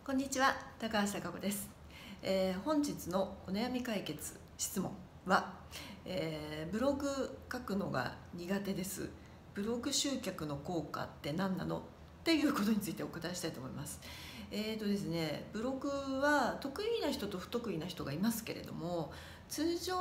こんにちは、高橋貴子です。本日のお悩み解決質問は、ブログ書くのが苦手です。ブログ集客の効果って何なのっていうことについてお答えしたいと思います。ですね、ブログは得意な人と不得意な人がいますけれども、通常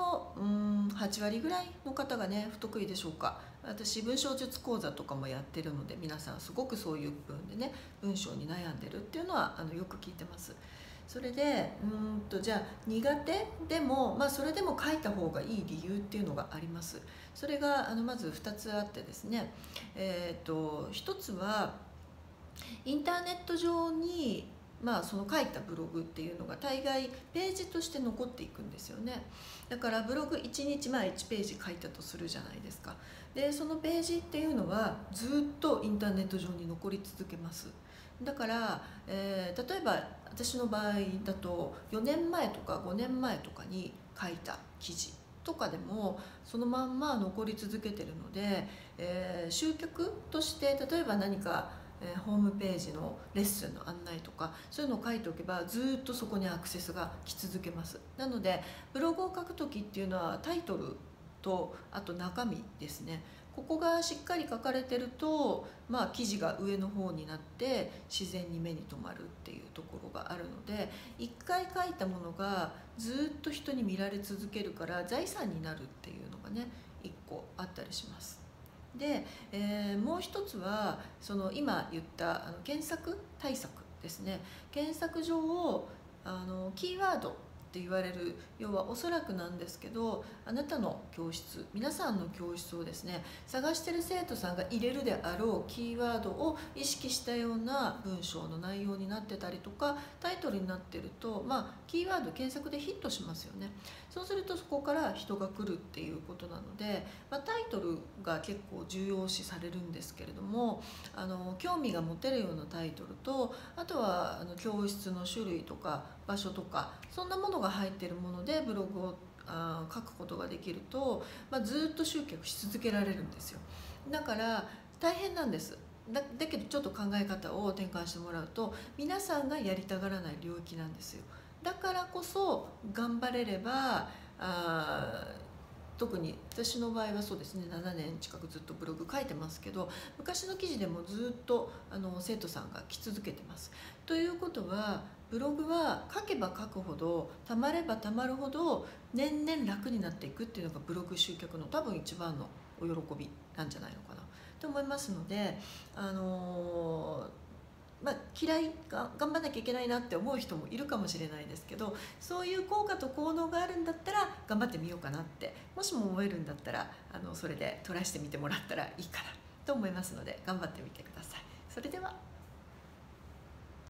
8割ぐらいの方がね不得意でしょうか。私文章術講座とかもやってるので、皆さんすごくそういう部分でね文章に悩んでるっていうのはよく聞いてます。それでじゃあ苦手でも、それでも書いた方がいい理由っていうのがあります。それがまず2つあってですね、1つはインターネット上にその書いたブログっていうのが大概ページとして残っていくんですよね。だからブログ1日1ページ書いたとするじゃないですか。でそのページっていうのはずっとインターネット上に残り続けます。だから、例えば私の場合だと4年前とか5年前とかに書いた記事とかでもそのまんま残り続けてるので、集客として例えば何かホームページのレッスンの案内とかそういうのを書いておけばずっとそこにアクセスが来続けます。なのでブログを書く時っていうのはタイトルとあと中身ですね、ここがしっかり書かれてると、記事が上の方になって自然に目に留まるっていうところがあるので、一回書いたものがずっと人に見られ続けるから財産になるっていうのがね一個あったりします。で、もう一つはその今言った検索対策ですね。検索上をキーワードって言われる、要はおそらくなんですけど、あなたの教室、皆さんの教室をですね探してる生徒さんが入れるであろうキーワードを意識したような文章の内容になってたりとかタイトルになってると、キーワード検索でヒットしますよね。そうするとそこから人が来るっていうことなので、タイトルが結構重要視されるんですけれども、興味が持てるようなタイトルと、あとは教室の種類とか場所とかそんなものが入っているものでブログを書くことができると、ずっと集客し続けられるんですよ。だから大変なんです。だけどちょっと考え方を転換してもらうと、皆さんがやりたがらない領域なんですよ。だからこそ頑張れれば特に私の場合はそうですね、7年近くずっとブログ書いてますけど、昔の記事でもずっと生徒さんが来続けてます。ということはブログは書けば書くほど、たまればたまるほど年々楽になっていくっていうのがブログ集客の多分一番のお喜びなんじゃないのかなと思いますので、嫌いが頑張んなきゃいけないなって思う人もいるかもしれないですけど、そういう効果と効能があるんだったら頑張ってみようかなって、もしも思えるんだったらそれでトライしてみてもらったらいいかなと思いますので、頑張ってみてください。それでは。